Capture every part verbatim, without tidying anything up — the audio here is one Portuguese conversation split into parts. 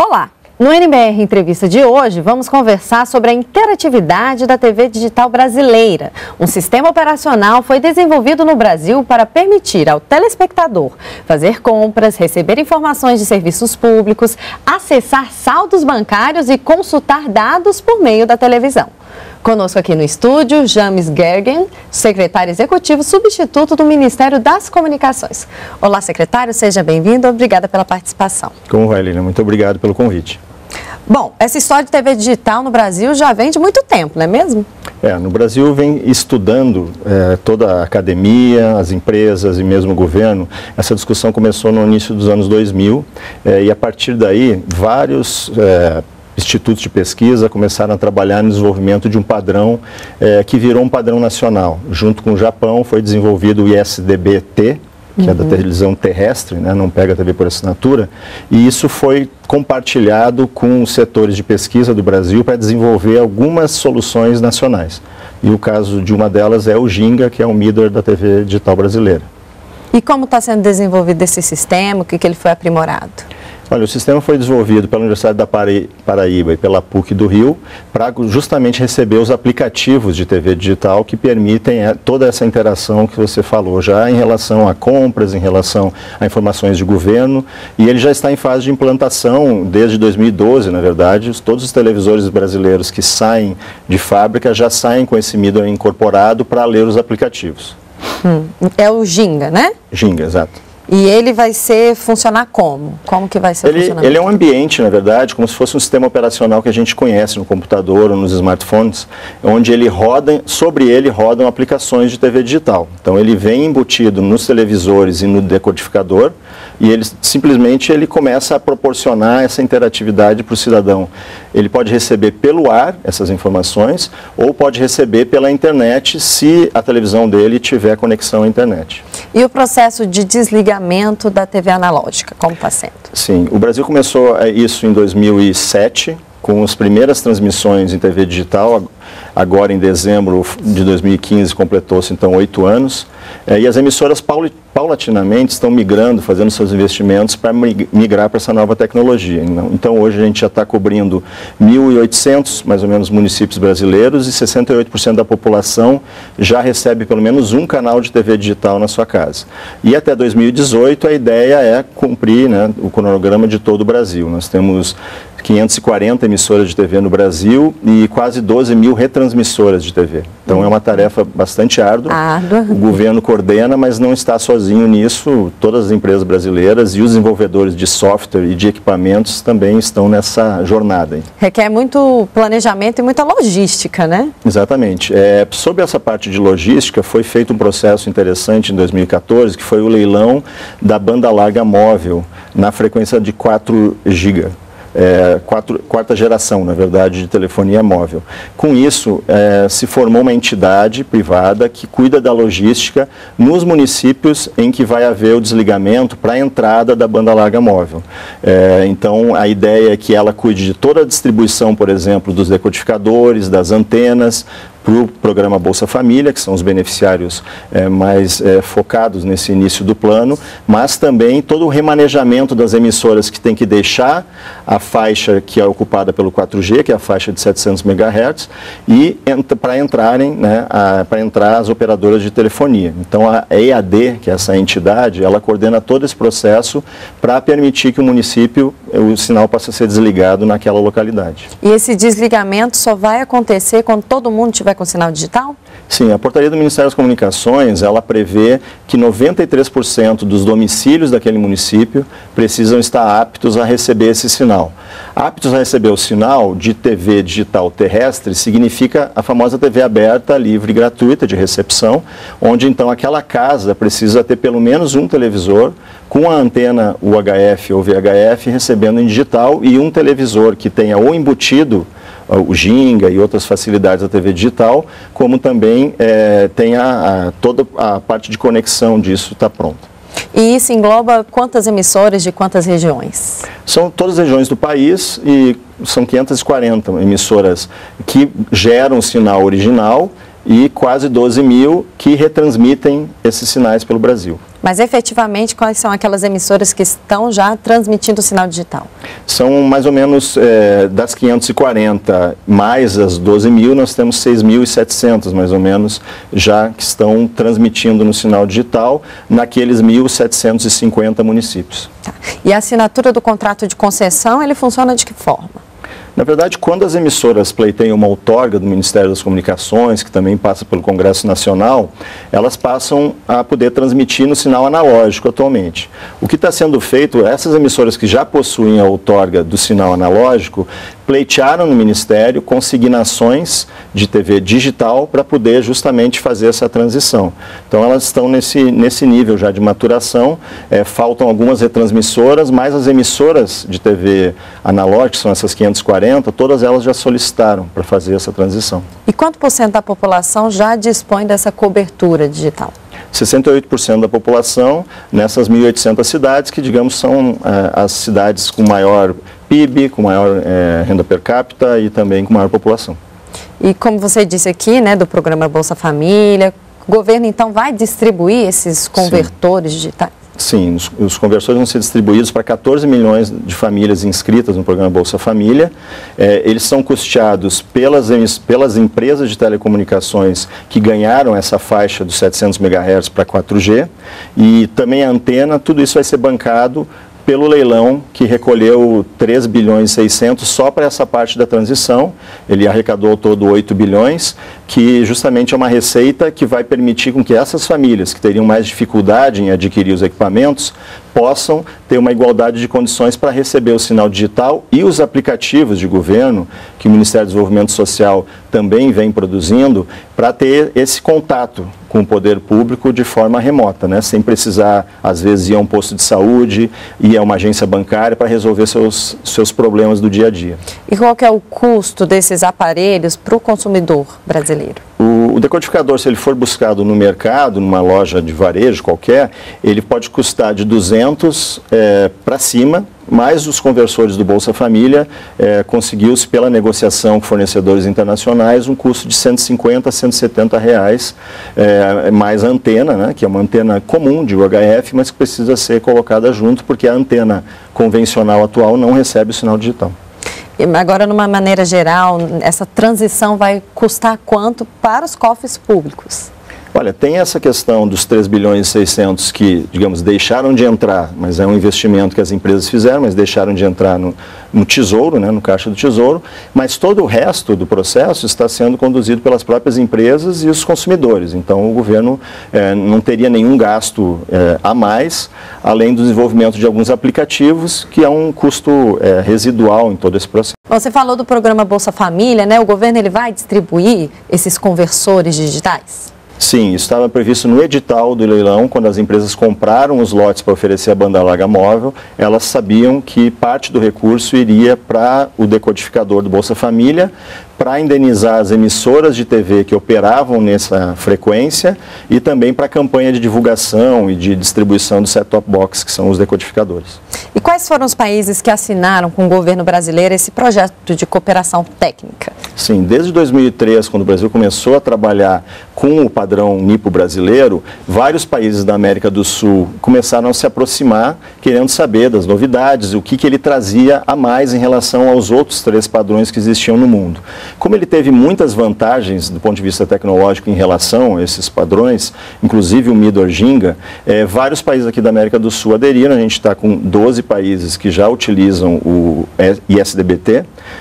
Olá! No N B R Entrevista de hoje, vamos conversar sobre a interatividade da T V digital brasileira. Um sistema operacional foi desenvolvido no Brasil para permitir ao telespectador fazer compras, receber informações de serviços públicos, acessar saldos bancários e consultar dados por meio da televisão. Conosco aqui no estúdio, James Gergen, secretário executivo substituto do Ministério das Comunicações. Olá, secretário, seja bem-vindo. Obrigada pela participação. Como vai, Lina? Muito obrigado pelo convite. Bom, essa história de T V digital no Brasil já vem de muito tempo, não é mesmo? É, no Brasil vem estudando é, toda a academia, as empresas e mesmo o governo. Essa discussão começou no início dos anos dois mil é, e a partir daí vários é, institutos de pesquisa começaram a trabalhar no desenvolvimento de um padrão é, que virou um padrão nacional. Junto com o Japão foi desenvolvido o I S D B T, que é da televisão terrestre, né, não pega a T V por assinatura, e isso foi compartilhado com os setores de pesquisa do Brasil para desenvolver algumas soluções nacionais. E o caso de uma delas é o Ginga, que é o Midor da T V digital brasileira. E como está sendo desenvolvido esse sistema, o que, que ele foi aprimorado? Olha, o sistema foi desenvolvido pela Universidade da Paraíba e pela PUC do Rio para justamente receber os aplicativos de T V digital que permitem toda essa interação que você falou já em relação a compras, em relação a informações de governo, e ele já está em fase de implantação desde dois mil e doze, na verdade. Todos os televisores brasileiros que saem de fábrica já saem com esse Midor incorporado para ler os aplicativos. Hum, é o Ginga, né? Ginga, exato. E ele vai ser, funcionar como? Como que vai ser ele, funcionamento? ele é um ambiente, na verdade, como se fosse um sistema operacional que a gente conhece no computador ou nos smartphones, onde ele roda, sobre ele rodam aplicações de T V digital. Então ele vem embutido nos televisores e no decodificador, e ele simplesmente ele começa a proporcionar essa interatividade para o cidadão. Ele pode receber pelo ar essas informações ou pode receber pela internet se a televisão dele tiver conexão à internet. E o processo de desligamento da T V analógica, como está sendo? Sim, o Brasil começou isso em dois mil e sete, com as primeiras transmissões em T V digital. Agora, em dezembro de dois mil e quinze, completou-se então oito anos. É, e as emissoras paulatinamente estão migrando, fazendo seus investimentos para migrar para essa nova tecnologia. Então, hoje a gente já está cobrindo mil e oitocentos, mais ou menos, municípios brasileiros, e sessenta e oito por cento da população já recebe pelo menos um canal de T V digital na sua casa. E até dois mil e dezoito a ideia é cumprir, né, o cronograma de todo o Brasil. Nós temos quinhentas e quarenta emissoras de T V no Brasil e quase doze mil retransmissoras de T V. Então é uma tarefa bastante árdua. Árdua. O governo coordena, mas não está sozinho nisso. Todas as empresas brasileiras e os desenvolvedores de software e de equipamentos também estão nessa jornada. Requer muito planejamento e muita logística, né? Exatamente. É, sobre essa parte de logística, foi feito um processo interessante em dois mil e quatorze, que foi o leilão da banda larga móvel na frequência de quatro gigas. É, quatro, quarta geração, na verdade, de telefonia móvel. Com isso, é, se formou uma entidade privada que cuida da logística nos municípios em que vai haver o desligamento para a entrada da banda larga móvel. É, então, a ideia é que ela cuide de toda a distribuição, por exemplo, dos decodificadores, das antenas, para o programa Bolsa Família, que são os beneficiários é, mais é, focados nesse início do plano, mas também todo o remanejamento das emissoras que tem que deixar a faixa que é ocupada pelo quatro G, que é a faixa de setecentos megahertz, e entra, para entrarem, né, para entrar as operadoras de telefonia. Então a E A D, que é essa entidade, ela coordena todo esse processo para permitir que o município, o sinal possa ser desligado naquela localidade. E esse desligamento só vai acontecer quando todo mundo tiver com sinal digital? Sim, a portaria do Ministério das Comunicações, ela prevê que noventa e três por cento dos domicílios daquele município precisam estar aptos a receber esse sinal. Aptos a receber o sinal de T V digital terrestre significa a famosa T V aberta, livre e gratuita de recepção, onde então aquela casa precisa ter pelo menos um televisor com a antena U H F ou V H F recebendo em digital e um televisor que tenha ou embutido o Ginga e outras facilidades da T V digital, como também é, tem a, a, toda a parte de conexão disso está pronta. E isso engloba quantas emissoras de quantas regiões? São todas as regiões do país e são quinhentas e quarenta emissoras que geram o sinal original e quase doze mil que retransmitem esses sinais pelo Brasil. Mas efetivamente, quais são aquelas emissoras que estão já transmitindo o sinal digital? São mais ou menos é, das quinhentas e quarenta mais as doze mil, nós temos seis mil e setecentas mais ou menos já que estão transmitindo no sinal digital naqueles mil setecentos e cinquenta municípios. Tá. E a assinatura do contrato de concessão, ele funciona de que forma? Na verdade, quando as emissoras pleiteiam uma outorga do Ministério das Comunicações, que também passa pelo Congresso Nacional, elas passam a poder transmitir no sinal analógico atualmente. O que está sendo feito, essas emissoras que já possuem a outorga do sinal analógico, pleitearam no Ministério consignações de T V digital para poder justamente fazer essa transição. Então elas estão nesse, nesse nível já de maturação, é, faltam algumas retransmissoras, mas as emissoras de T V analógica, são essas quinhentas e quarenta, todas elas já solicitaram para fazer essa transição. E quanto por cento da população já dispõe dessa cobertura digital? sessenta e oito por cento da população nessas mil e oitocentas cidades, que digamos são é, as cidades com maior P I B, com maior é, renda per capita e também com maior população. E como você disse aqui, né, do programa Bolsa Família, o governo então vai distribuir esses convertores Sim. digitais? Sim, os, os conversores vão ser distribuídos para quatorze milhões de famílias inscritas no programa Bolsa Família. É, eles são custeados pelas, pelas empresas de telecomunicações que ganharam essa faixa dos setecentos megahertz para quatro G, e também a antena, tudo isso vai ser bancado pelo leilão que recolheu três bilhões e seiscentos só para essa parte da transição. Ele arrecadou ao todo oito bilhões, que justamente é uma receita que vai permitir com que essas famílias que teriam mais dificuldade em adquirir os equipamentos possam ter uma igualdade de condições para receber o sinal digital e os aplicativos de governo que o Ministério do Desenvolvimento Social também vem produzindo, para ter esse contato com o poder público de forma remota, né? Sem precisar, às vezes, ir a um posto de saúde, ir a uma agência bancária para resolver seus, seus problemas do dia a dia. E qual que é o custo desses aparelhos para o consumidor brasileiro? O, o decodificador, se ele for buscado no mercado, numa loja de varejo qualquer, ele pode custar de duzentos é, para cima, mas os conversores do Bolsa Família é, conseguiu-se pela negociação com fornecedores internacionais um custo de cento e cinquenta a cento e setenta reais, é, mais a antena, né, que é uma antena comum de U H F, mas que precisa ser colocada junto porque a antena convencional atual não recebe o sinal digital. Agora, numa maneira geral, essa transição vai custar quanto para os cofres públicos? Olha, tem essa questão dos três bilhões e seiscentos que, digamos, deixaram de entrar, mas é um investimento que as empresas fizeram, mas deixaram de entrar no, no Tesouro, né, no Caixa do Tesouro, mas todo o resto do processo está sendo conduzido pelas próprias empresas e os consumidores. Então, o governo é, não teria nenhum gasto é, a mais, além do desenvolvimento de alguns aplicativos, que é um custo é, residual em todo esse processo. Você falou do programa Bolsa Família, né? O governo ele vai distribuir esses conversores digitais? Sim, isso estava previsto no edital do leilão, quando as empresas compraram os lotes para oferecer a banda larga móvel, elas sabiam que parte do recurso iria para o decodificador do Bolsa Família, para indenizar as emissoras de T V que operavam nessa frequência e também para a campanha de divulgação e de distribuição do set-top box, que são os decodificadores. E quais foram os países que assinaram com o governo brasileiro esse projeto de cooperação técnica? Sim, desde dois mil e três, quando o Brasil começou a trabalhar com o padrão NIPO brasileiro, vários países da América do Sul começaram a se aproximar, querendo saber das novidades, o que, que ele trazia a mais em relação aos outros três padrões que existiam no mundo. Como ele teve muitas vantagens do ponto de vista tecnológico em relação a esses padrões, inclusive o MIDOR-Ginga, eh, vários países aqui da América do Sul aderiram. A gente está com doze países que já utilizam o I S D B T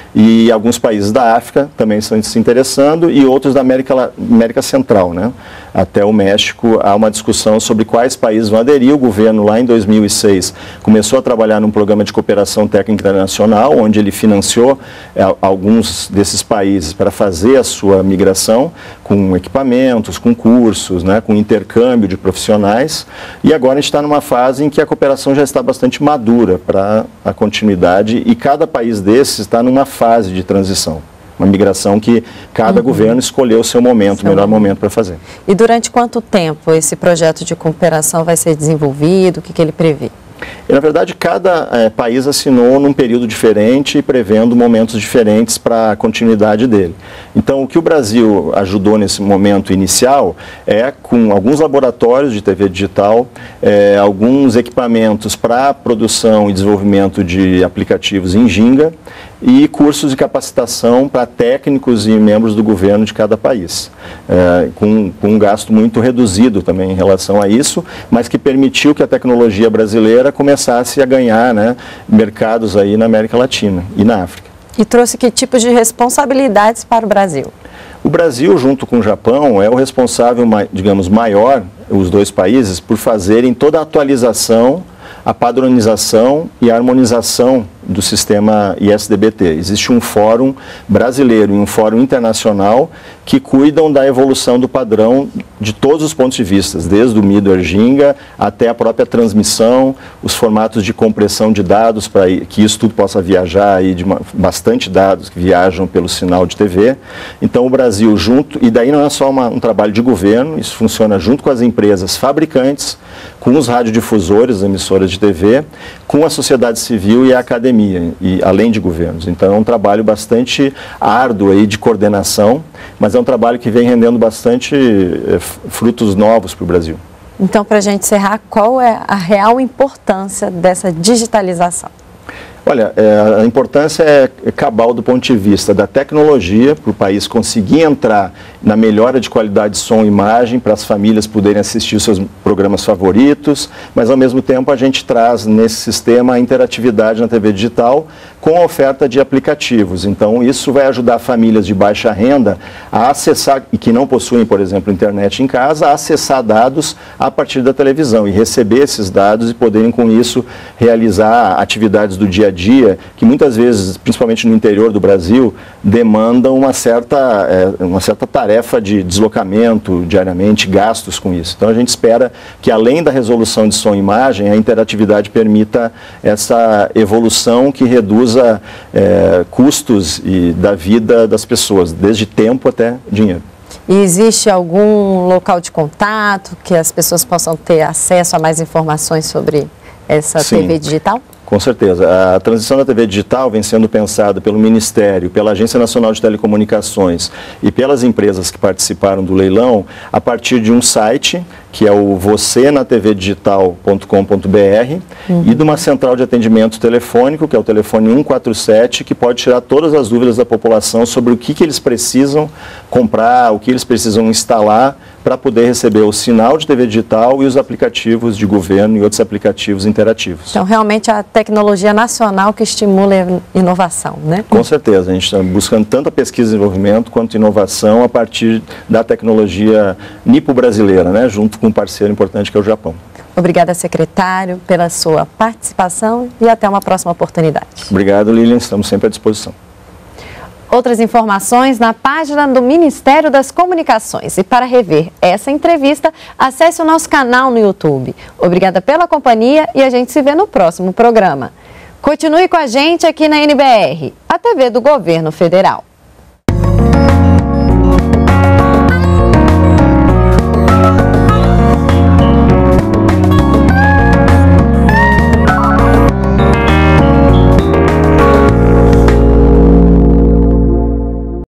e alguns países da África também estão se interessando e outros da América, América Central, né? Até o México há uma discussão sobre quais países vão aderir. O governo lá em dois mil e seis começou a trabalhar num programa de cooperação técnica internacional, onde ele financiou eh, alguns desses países para fazer a sua migração com equipamentos, com cursos, né, com intercâmbio de profissionais. E agora a gente está numa fase em que a cooperação já está bastante madura para a continuidade e cada país desses está numa fase de transição. Uma migração que cada uhum. governo escolheu o seu momento, seu o melhor momento para fazer. E durante quanto tempo esse projeto de cooperação vai ser desenvolvido? O que, que ele prevê? E, na verdade, cada é, país assinou num período diferente, prevendo momentos diferentes para a continuidade dele. Então, o que o Brasil ajudou nesse momento inicial é com alguns laboratórios de T V digital, é, alguns equipamentos para produção e desenvolvimento de aplicativos em Ginga e cursos de capacitação para técnicos e membros do governo de cada país, é, com, com um gasto muito reduzido também em relação a isso, mas que permitiu que a tecnologia brasileira começasse a ganhar, né, mercados aí na América Latina e na África. E trouxe que tipos de responsabilidades para o Brasil? O Brasil, junto com o Japão, é o responsável, digamos, maior, os dois países, por fazerem toda a atualização, a padronização e a harmonização do sistema I S D B T. Existe um fórum brasileiro e um fórum internacional que cuidam da evolução do padrão de todos os pontos de vista, desde o middleware Ginga até a própria transmissão, os formatos de compressão de dados para que isso tudo possa viajar aí de uma, bastante dados que viajam pelo sinal de T V. Então o Brasil junto, e daí não é só uma, um trabalho de governo, isso funciona junto com as empresas fabricantes, com os radiodifusores, emissoras de T V, com a sociedade civil e a academia, e além de governos. Então é um trabalho bastante árduo aí de coordenação, mas é um trabalho que vem rendendo bastante é, frutos novos para o Brasil. Então, para a gente encerrar, qual é a real importância dessa digitalização? Olha, é, a importância é cabal do ponto de vista da tecnologia, para o país conseguir entrar na melhora de qualidade de som e imagem, para as famílias poderem assistir os seus programas favoritos, mas ao mesmo tempo a gente traz nesse sistema a interatividade na T V digital com a oferta de aplicativos. Então isso vai ajudar famílias de baixa renda a acessar, e que não possuem, por exemplo, internet em casa, a acessar dados a partir da televisão e receber esses dados e poderem com isso realizar atividades do dia a dia dia, que muitas vezes, principalmente no interior do Brasil, demandam uma certa, é, uma certa tarefa de deslocamento diariamente, gastos com isso. Então a gente espera que, além da resolução de som e imagem, a interatividade permita essa evolução que reduza é, custos e da vida das pessoas, desde tempo até dinheiro. E existe algum local de contato que as pessoas possam ter acesso a mais informações sobre essa Sim. T V digital? Com certeza. A transição da T V digital vem sendo pensada pelo Ministério, pela Agência Nacional de Telecomunicações e pelas empresas que participaram do leilão a partir de um site, que é o você na t v digital ponto com ponto b r, uhum. e de uma central de atendimento telefônico, que é o telefone um quatro sete, que pode tirar todas as dúvidas da população sobre o que, que eles precisam comprar, o que eles precisam instalar para poder receber o sinal de T V digital e os aplicativos de governo e outros aplicativos interativos. Então, realmente, a tecnologia nacional que estimula a inovação, né? Com certeza. A gente está buscando tanto a pesquisa e desenvolvimento quanto inovação a partir da tecnologia nipo-brasileira, né? Junto com um parceiro importante que é o Japão. Obrigada, secretário, pela sua participação e até uma próxima oportunidade. Obrigado, Lilian. Estamos sempre à disposição. Outras informações na página do Ministério das Comunicações. E para rever essa entrevista, acesse o nosso canal no YouTube. Obrigada pela companhia e a gente se vê no próximo programa. Continue com a gente aqui na N B R, a T V do Governo Federal.